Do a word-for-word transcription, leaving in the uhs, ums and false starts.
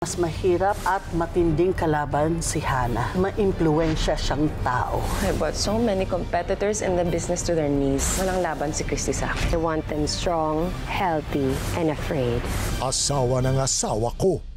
Mas mahirap at matinding kalaban si Hannah. Maimpluwensya siyang tao. I brought so many competitors in the business to their knees. Walang laban si Cristy sa akin. I want them strong, healthy, and afraid. Asawa ng Asawa Ko.